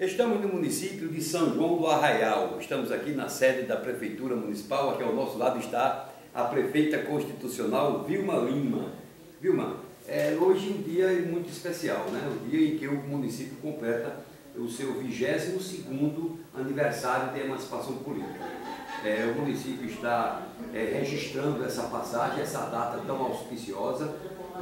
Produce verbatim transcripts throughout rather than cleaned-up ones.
Estamos no município de São João do Arraial. Estamos aqui na sede da Prefeitura Municipal. Aqui ao nosso lado está a prefeita constitucional Vilma Lima. Vilma, é, hoje é um dia muito especial, né? O dia em que o município completa o seu vigésimo segundo aniversário de emancipação política. É, o município está é, registrando essa passagem, essa data tão auspiciosa,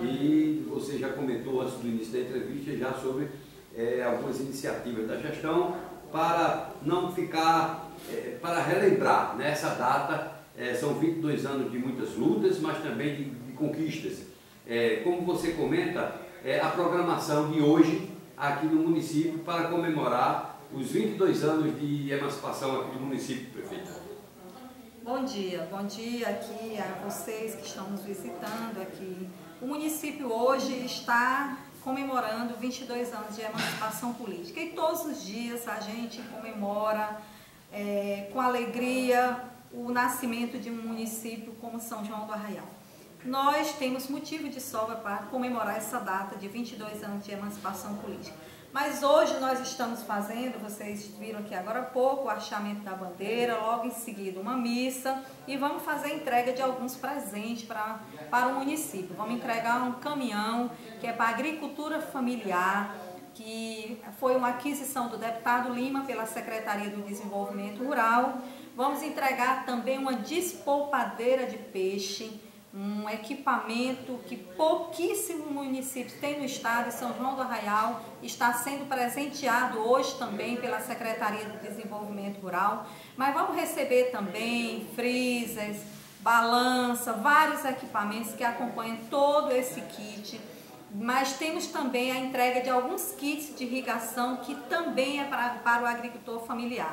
e você já comentou antes do início da entrevista já sobre é, algumas iniciativas da gestão para não ficar, é, para relembrar, né, essa data. É, são vinte e dois anos de muitas lutas, mas também de, de conquistas. É, como você comenta, é, a programação de hoje aqui no município para comemorar os vinte e dois anos de emancipação aqui do município, prefeita. Bom dia, bom dia aqui a vocês que estão nos visitando aqui. O município hoje está comemorando vinte e dois anos de emancipação política e todos os dias a gente comemora é, com alegria o nascimento de um município como São João do Arraial. Nós temos motivo de sobra para comemorar essa data de vinte e dois anos de emancipação política. Mas hoje nós estamos fazendo, vocês viram aqui agora há pouco, o hasteamento da bandeira, logo em seguida uma missa, e vamos fazer a entrega de alguns presentes para, para o município. Vamos entregar um caminhão que é para a agricultura familiar, que foi uma aquisição do deputado Lima pela Secretaria do Desenvolvimento Rural. Vamos entregar também uma despolpadeira de peixe, um equipamento que pouquíssimos municípios têm no estado, e São João do Arraial está sendo presenteado hoje também pela Secretaria do Desenvolvimento Rural. Mas vamos receber também freezers, balança, vários equipamentos que acompanham todo esse kit. Mas temos também a entrega de alguns kits de irrigação que também é para, para o agricultor familiar.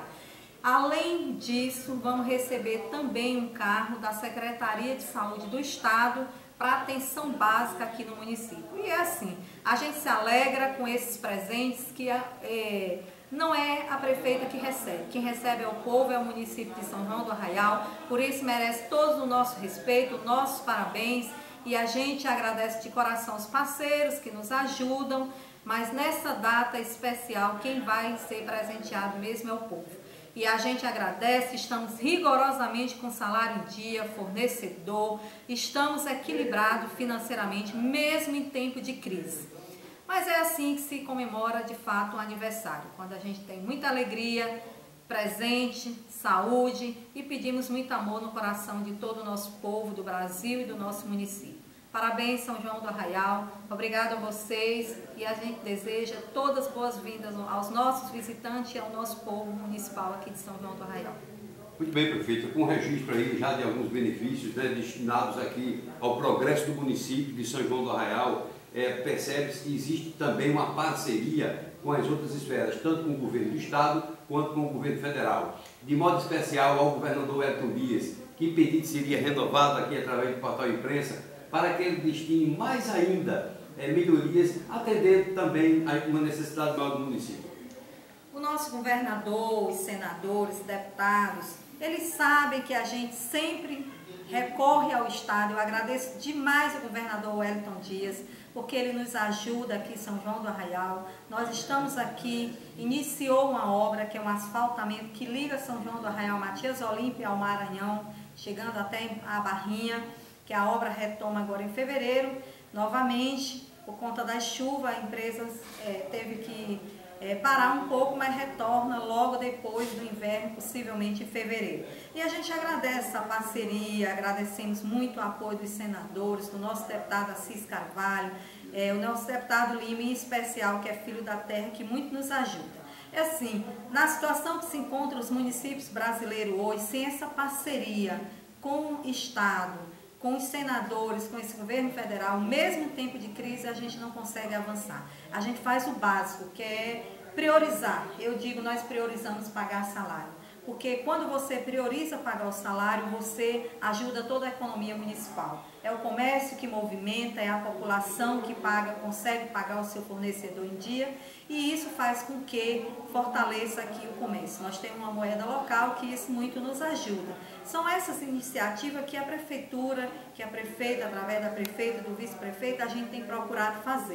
Além disso, vamos receber também um carro da Secretaria de Saúde do Estado para atenção básica aqui no município. E é assim, a gente se alegra com esses presentes que é, não é a prefeita que recebe. Quem recebe é o povo, é o município de São João do Arraial. Por isso merece todo o nosso respeito, nossos parabéns. E a gente agradece de coração os parceiros que nos ajudam. Mas nessa data especial, quem vai ser presenteado mesmo é o povo. E a gente agradece, estamos rigorosamente com salário em dia, fornecedor, estamos equilibrados financeiramente, mesmo em tempo de crise. Mas é assim que se comemora de fato o aniversário, quando a gente tem muita alegria, presente, saúde e pedimos muito amor no coração de todo o nosso povo, do Brasil e do nosso município. Parabéns, São João do Arraial, obrigado a vocês, e a gente deseja todas as boas-vindas aos nossos visitantes e ao nosso povo municipal aqui de São João do Arraial. Muito bem, prefeita, com registro aí já de alguns benefícios, né, destinados aqui ao progresso do município de São João do Arraial, é, percebe-se que existe também uma parceria com as outras esferas, tanto com o governo do Estado quanto com o governo federal. De modo especial ao governador Wellington Dias, que pedido seria renovado aqui através do portal imprensa, para que ele destine mais ainda é, melhorias, atendendo também a uma necessidade maior do município. O nosso governador, os senadores, deputados, eles sabem que a gente sempre recorre ao Estado. Eu agradeço demais ao governador Wellington Dias, porque ele nos ajuda aqui em São João do Arraial. Nós estamos aqui, iniciou uma obra que é um asfaltamento que liga São João do Arraial, Matias Olímpio ao Maranhão, chegando até a Barrinha, que a obra retoma agora em fevereiro. Novamente, por conta das chuvas, a empresa é, teve que é, parar um pouco, mas retorna logo depois do inverno, possivelmente em fevereiro. E a gente agradece essa parceria, agradecemos muito o apoio dos senadores, do nosso deputado Assis Carvalho, é, o nosso deputado Lima, em especial, que é filho da terra, que muito nos ajuda. É assim, na situação que se encontram os municípios brasileiros hoje, sem essa parceria com o Estado, com os senadores, com esse governo federal, mesmo em tempo de crise, a gente não consegue avançar. A gente faz o básico, que é priorizar. Eu digo, nós priorizamos pagar salário. Porque quando você prioriza pagar o salário, você ajuda toda a economia municipal. É o comércio que movimenta, é a população que paga, consegue pagar o seu fornecedor em dia, e isso faz com que fortaleça aqui o comércio. Nós temos uma moeda local que isso muito nos ajuda. São essas iniciativas que a prefeitura, que a prefeita, através da prefeita, do vice-prefeito, a gente tem procurado fazer.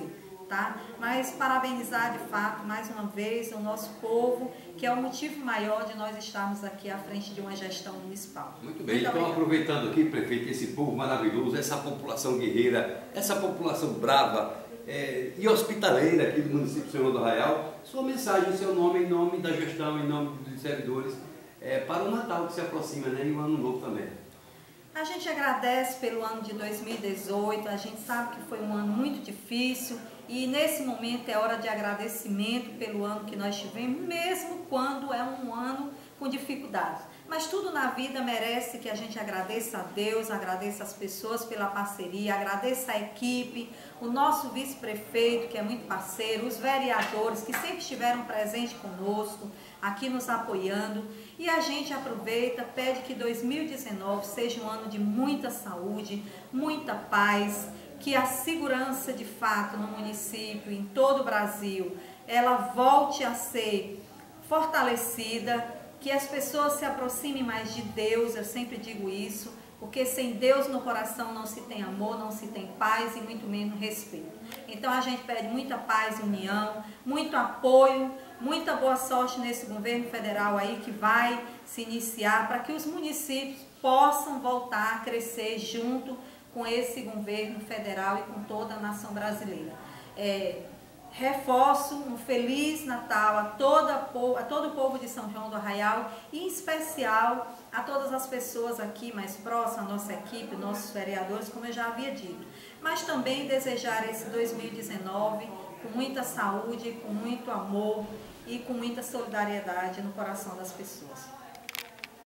tá? Mas parabenizar de fato, mais uma vez, o nosso povo, que é o motivo maior de nós estarmos aqui à frente de uma gestão municipal. Muito bem, Muito então obrigada. aproveitando aqui, prefeito, esse povo maravilhoso, essa população guerreira, essa população brava é, e hospitaleira aqui do município de São João do Arraial, sua mensagem, seu nome, em nome da gestão, em nome dos servidores, é, para o Natal que se aproxima, né, e o Ano Novo também. A gente agradece pelo ano de dois mil e dezoito, a gente sabe que foi um ano muito difícil e nesse momento é hora de agradecimento pelo ano que nós tivemos, mesmo quando é um ano com dificuldades. Mas tudo na vida merece que a gente agradeça a Deus, agradeça as pessoas pela parceria, agradeça a equipe, o nosso vice-prefeito, que é muito parceiro, os vereadores que sempre estiveram presentes conosco, aqui nos apoiando. E a gente aproveita, pede que dois mil e dezenove seja um ano de muita saúde, muita paz, que a segurança de fato no município, em todo o Brasil, ela volte a ser fortalecida, que as pessoas se aproximem mais de Deus, eu sempre digo isso, porque sem Deus no coração não se tem amor, não se tem paz e muito menos respeito. Então a gente pede muita paz e união, muito apoio, muita boa sorte nesse governo federal aí que vai se iniciar para que os municípios possam voltar a crescer junto com esse governo federal e com toda a nação brasileira. É, Reforço um Feliz Natal a, toda, a todo o povo de São João do Arraial e em especial a todas as pessoas aqui mais próximas, a nossa equipe, nossos vereadores, como eu já havia dito. Mas também desejar esse dois mil e dezenove com muita saúde, com muito amor e com muita solidariedade no coração das pessoas.